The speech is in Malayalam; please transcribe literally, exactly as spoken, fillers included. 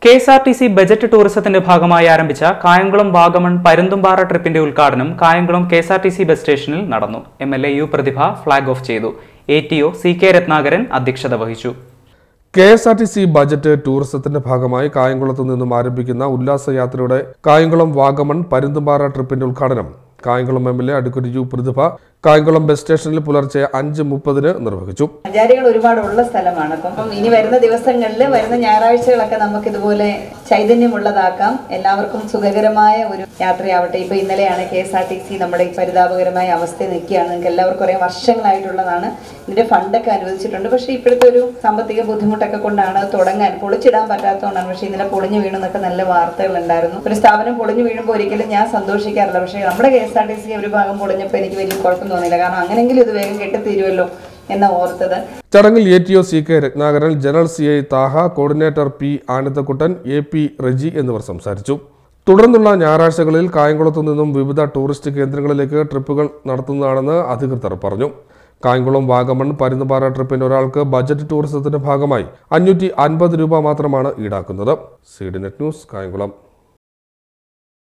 K S R T C budget ടൂറിസത്തിന്റെ ഭാഗമായി ആരംഭിച്ച കായംകുളം വാഗമൺ പരുന്തുംപാറ ട്രിപ്പിന്റെ ഉദ്ഘാടനം Kayamkulam K S R T C bus സ്റ്റേഷനിൽ നടന്നു. M L A U Prathibha flag off ചെയ്തു. A T O C K Ratnakaran അധ്യക്ഷത വഹിച്ചു. K S R T C budget ടൂറിസത്തിന്റെ ഭാഗമായി കായംകുളത്തു നിന്നും ആരംഭിക്കുന്ന ഉല്ലാസയാത്രയുടെ കായംകുളം വാഗമൺ പരുന്തുംപാറ ട്രിപ്പിന്റെ ഉദ്ഘാടനം Kayamkulam M L A advocate U Prathibha Kayamkulam bus സ്റ്റേഷനിൽ പുലർച്ചെ അഞ്ച് മുപ്പതിന് നിർവഹിച്ചു. സഞ്ചാരികൾ ഒരുപാടുള്ള സ്ഥലമാണ്. അപ്പം ഇനി വരുന്ന ദിവസങ്ങളിൽ വരുന്ന ഞായറാഴ്ചകളൊക്കെ നമുക്ക് ഇതുപോലെ ചൈതന്യമുള്ളതാക്കാം. എല്ലാവർക്കും സുഖകരമായ ഒരു യാത്രയാവട്ടെ. ഇപ്പൊ ഇന്നലെയാണ് K S R T C നമ്മുടെ ഈ പരിതാപകരമായ അവസ്ഥയിൽ നിൽക്കുകയാണ്. നിങ്ങൾക്ക് എല്ലാവർക്കും അറിയാം, വർഷങ്ങളായിട്ടുള്ളതാണ്. ഇതിന്റെ ഫണ്ടൊക്കെ അനുവദിച്ചിട്ടുണ്ട്. പക്ഷേ ഇപ്പോഴത്തെ ഒരു സാമ്പത്തിക ബുദ്ധിമുട്ടൊക്കെ കൊണ്ടാണ് തുടങ്ങാൻ പൊളിച്ചിടാൻ പറ്റാത്തതുകൊണ്ടാണ്. പക്ഷേ ഇന്നലെ പൊളിഞ്ഞു വീണെന്നൊക്കെ നല്ല വാർത്തകൾ ഉണ്ടായിരുന്നു. ഒരു സ്ഥാപനം പൊളിഞ്ഞു വീഴുമ്പോൾ ഒരിക്കലും ഞാൻ സന്തോഷിക്കാറില്ല. പക്ഷേ നമ്മുടെ K S R T C ഒരു ഭാഗം പൊളിഞ്ഞപ്പോൾ എനിക്ക് വലിയ കുഴപ്പം തോന്നില്ല. കാരണം അങ്ങനെങ്കിലും ഇത് വേഗം കെട്ടിത്തീരുമല്ലോ എന്ന ഓർത്തത്. ചടങ്ങിൽ A T O C K Ratnakaran, general C I Thaha, coordinator P Anandakuttan, A P Reji എന്നിവർ സംസാരിച്ചു. തുടർന്നുള്ള ഞായറാഴ്ചകളിൽ കായംകുളത്തു നിന്നും വിവിധ ടൂറിസ്റ്റ് കേന്ദ്രങ്ങളിലേക്ക് ട്രിപ്പുകൾ നടത്തുന്നതാണെന്ന് അധികൃതർ പറഞ്ഞു. കായംകുളം വാഗമൺ പരുന്തുംപാറ ട്രിപ്പിന് ഒരാൾക്ക് ബജറ്റ് ടൂറിസത്തിന്റെ ഭാഗമായി അഞ്ഞൂറ്റി അൻപത് രൂപ മാത്രമാണ് ഈടാക്കുന്നത്. C D net news, Kayamkulam.